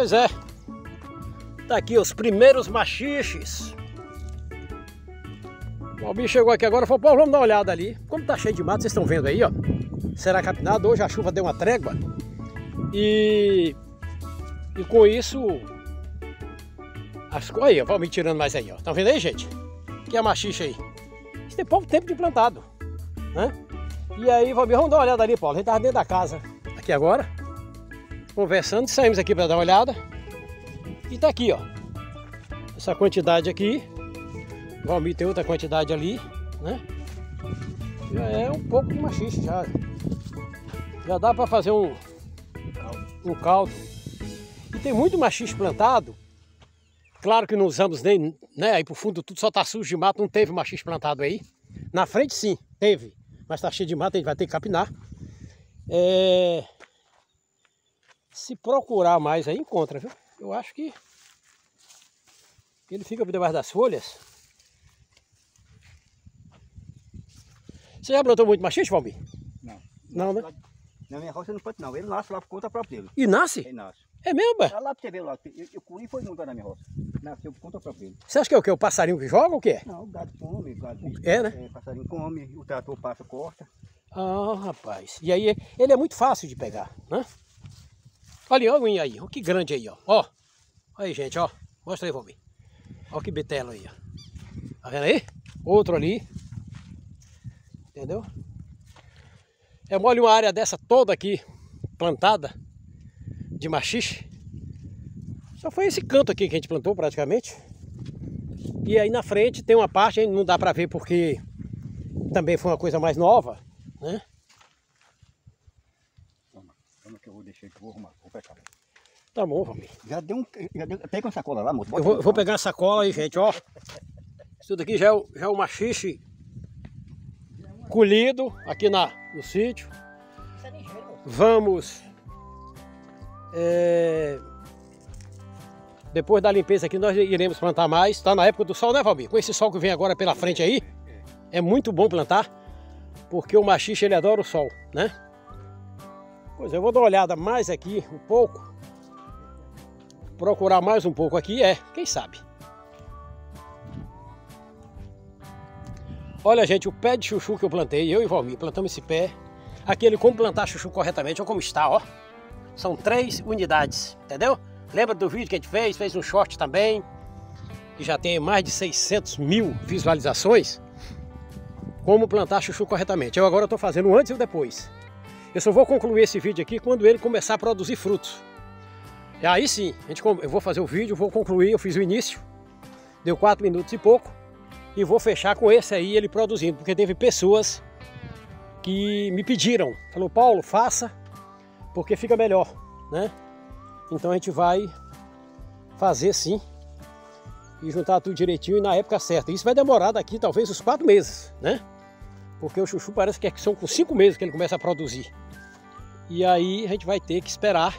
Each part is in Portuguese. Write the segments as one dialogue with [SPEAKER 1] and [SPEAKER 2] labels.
[SPEAKER 1] Pois é. Tá aqui os primeiros machiches. O bicho chegou aqui agora e falou, Paulo, vamos dar uma olhada ali. Como tá cheio de mato, vocês estão vendo aí, ó. Será capinado, hoje a chuva deu uma trégua. E com isso... Aí, ó, vamos me tirando mais aí, ó. Estão vendo aí, gente? Que é a machixe aí. Isso tem pouco tempo de plantado, né? E aí, vamos dar uma olhada ali, Paulo. A gente tava dentro da casa aqui agora, conversando, saímos aqui para dar uma olhada. E tá aqui, ó. Essa quantidade aqui. O Valmir tem outra quantidade ali, né? Já é um pouco de machixe, já dá para fazer um caldo. E tem muito machixe plantado. Claro que não usamos nem, né? Aí pro fundo tudo só tá sujo de mato, não teve machixe plantado aí. Na frente sim, teve, mas tá cheio de mato, a gente vai ter que capinar. Se procurar mais aí, encontra, viu? Eu acho que ele fica por debaixo das folhas. Você já plantou muito machixe, Valmir?
[SPEAKER 2] Não.
[SPEAKER 1] Não, né?
[SPEAKER 2] Na minha roça não planta não, ele nasce lá por conta própria dele.
[SPEAKER 1] E nasce?
[SPEAKER 2] Ele nasce.
[SPEAKER 1] É mesmo?
[SPEAKER 2] Lá pra você ver lá, eu colhi foi muito na minha roça. Nasceu por conta própria dele.
[SPEAKER 1] Você acha que é o quê? O passarinho que joga ou o quê?
[SPEAKER 2] Não, o gato come, o gato...
[SPEAKER 1] né?
[SPEAKER 2] Passarinho come, o trator passa, corta.
[SPEAKER 1] Ah, rapaz. E aí, ele é muito fácil de pegar, né? Olha a aguinha aí, ó, que grande aí, ó. Ó, aí, gente, ó. Mostra aí, Valmir. Ó que bitelo aí, ó. Tá vendo aí? Outro ali. Entendeu? É mole uma área dessa toda aqui, plantada, de machixe. Só foi esse canto aqui que a gente plantou praticamente. E aí na frente tem uma parte, aí não dá pra ver porque também foi uma coisa mais nova, né?
[SPEAKER 2] Toma que eu vou deixar que eu vou arrumar, vou pegar.
[SPEAKER 1] Tá bom, Valmir.
[SPEAKER 2] Pega uma sacola lá, moço.
[SPEAKER 1] Eu vou pegar a sacola aí, gente, ó. Isso daqui já é o machixe colhido aqui no sítio. Vamos... depois da limpeza aqui nós iremos plantar mais. Está na época do sol, né, Valmir? Com esse sol que vem agora pela frente aí, é muito bom plantar, porque o machixe ele adora o sol, né? Pois eu vou dar uma olhada mais aqui um pouco, procurar mais um pouco aqui, quem sabe. Olha, gente, o pé de chuchu que eu plantei, eu e o Valmir plantamos esse pé. Aquele como plantar chuchu corretamente, olha como está, ó. São 3 unidades, entendeu? Lembra do vídeo que a gente fez um short também, que já tem mais de 600 mil visualizações. Como plantar chuchu corretamente. Eu agora estou fazendo o antes e o depois. Eu só vou concluir esse vídeo aqui quando ele começar a produzir frutos. E aí sim, eu vou fazer o vídeo, vou concluir, eu fiz o início, deu 4 minutos e pouco, e vou fechar com esse aí, ele produzindo, porque teve pessoas que me pediram, falou, Paulo, faça, porque fica melhor, né? Então a gente vai fazer sim, e juntar tudo direitinho e na época certa. Isso vai demorar daqui talvez uns 4 meses, né? Porque o chuchu parece que são com 5 meses que ele começa a produzir. E aí a gente vai ter que esperar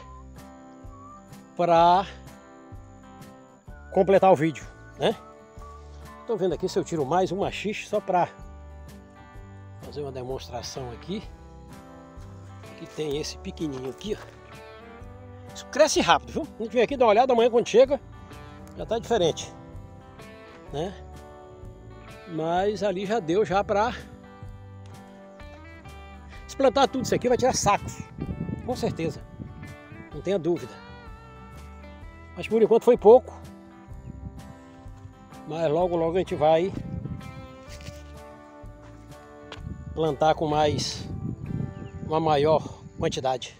[SPEAKER 1] para completar o vídeo, né? Estou vendo aqui se eu tiro mais um machixe só para fazer uma demonstração aqui. Que tem esse pequenininho aqui, ó. Isso cresce rápido, viu? A gente vem aqui dar uma olhada, amanhã quando chega já está diferente, né? Mas ali já deu já para... Se plantar tudo isso aqui vai tirar sacos, com certeza, não tenha dúvida. Mas por enquanto foi pouco. Mas logo logo a gente vai plantar com uma maior quantidade.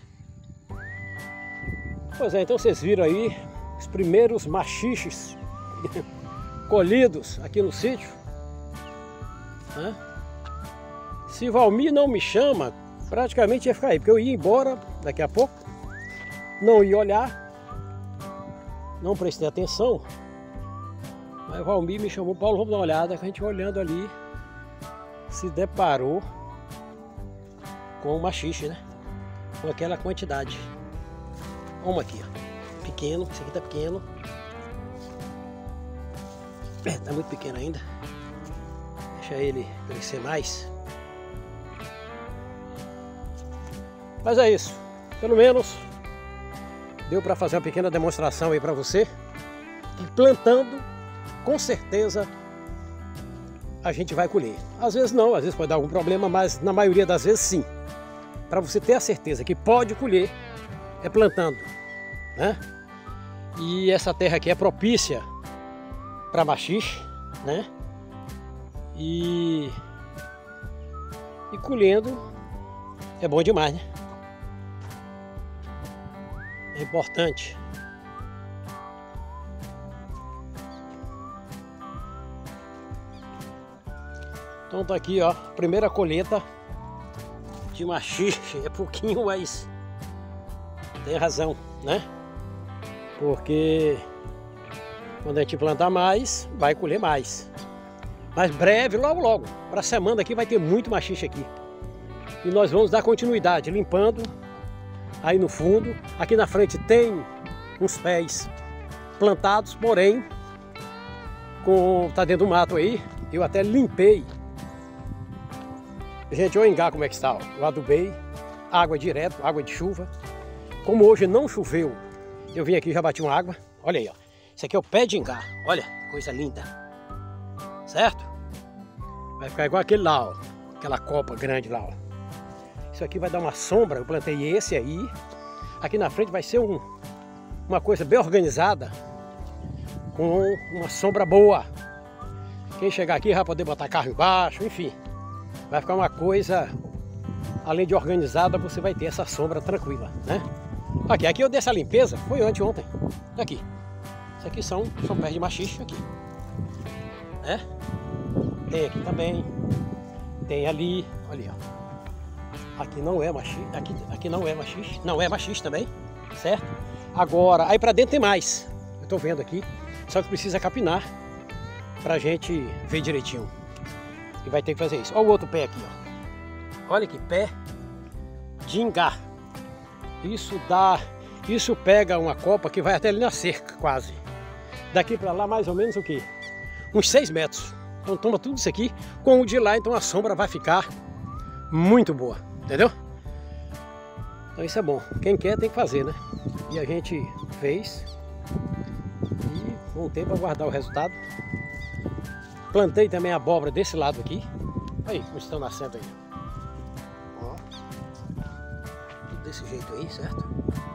[SPEAKER 1] Pois é, então vocês viram aí os primeiros machiches colhidos aqui no sítio, né? Se Valmir não me chama, praticamente ia ficar aí, porque eu ia embora daqui a pouco, não ia olhar, não prestei atenção. Mas Valmir me chamou, Paulo, vamos dar uma olhada, que a gente olhando ali se deparou com o machixe, né? Com aquela quantidade. Vamos aqui, ó. Pequeno, esse aqui tá pequeno. Tá muito pequeno ainda. Deixa ele crescer mais. Mas é isso. Pelo menos deu para fazer uma pequena demonstração aí para você. E plantando, com certeza, a gente vai colher. Às vezes não, às vezes pode dar algum problema, mas na maioria das vezes sim. Para você ter a certeza que pode colher, é plantando, né? E essa terra aqui é propícia para maxixe, né? E colhendo é bom demais, né? É importante. Então tá aqui, ó, primeira colheita de maxixe. É pouquinho, mas tem razão, né? Porque quando a gente plantar mais, vai colher mais. Mas breve, logo logo, para a semana aqui vai ter muito maxixe aqui. E nós vamos dar continuidade, limpando aí no fundo. Aqui na frente tem uns pés plantados, porém, tá dentro do mato aí, eu até limpei. Gente, olha o engá como é que está, ó. Eu adubei, água direto, água de chuva. Como hoje não choveu, eu vim aqui e já bati uma água. Olha aí, ó. Isso aqui é o pé de engá. Olha, coisa linda. Certo? Vai ficar igual aquele lá, ó. Aquela copa grande lá, ó. Isso aqui vai dar uma sombra. Eu plantei esse aí. Aqui na frente vai ser uma coisa bem organizada, com uma sombra boa. Quem chegar aqui vai poder botar carro embaixo, enfim. Vai ficar uma coisa, além de organizada, você vai ter essa sombra tranquila, né? Aqui eu dei essa limpeza, foi anteontem. Aqui. Isso aqui são pés de maxixe aqui. Né? Tem aqui também. Tem ali, olha ó. Aqui não é maxixe, aqui não é maxixe, não é maxixe também, certo? Agora, aí pra dentro tem mais. Eu tô vendo aqui, só que precisa capinar pra gente ver direitinho. E vai ter que fazer isso. Olha o outro pé aqui, ó. Olha que pé de ingá. Isso pega uma copa que vai até ali na cerca, quase. Daqui para lá mais ou menos o quê? Uns 6 metros. Então toma tudo isso aqui com o de lá, então a sombra vai ficar muito boa, entendeu? Então isso é bom. Quem quer tem que fazer, né? E a gente fez. E com o tempo aguardar o resultado. Plantei também a abóbora desse lado aqui. Aí, como estão nascendo aí. Ó. Tudo desse jeito aí, certo?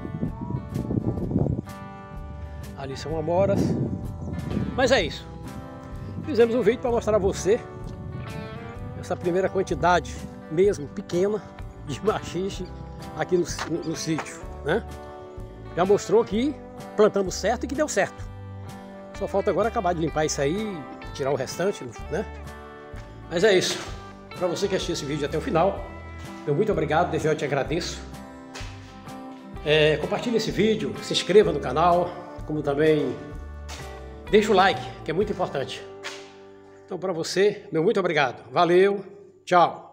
[SPEAKER 1] Ali são amoras. Mas é isso. Fizemos um vídeo para mostrar a você essa primeira quantidade, mesmo pequena, de maxixe aqui no sítio, né? Já mostrou que plantamos certo e que deu certo. Só falta agora acabar de limpar isso aí, tirar o restante, né? Mas é isso. Para você que assistiu esse vídeo até o final, meu muito obrigado, desde já eu te agradeço. Compartilhe esse vídeo, se inscreva no canal, como também deixa o like, que é muito importante. Então para você, meu muito obrigado. Valeu, tchau.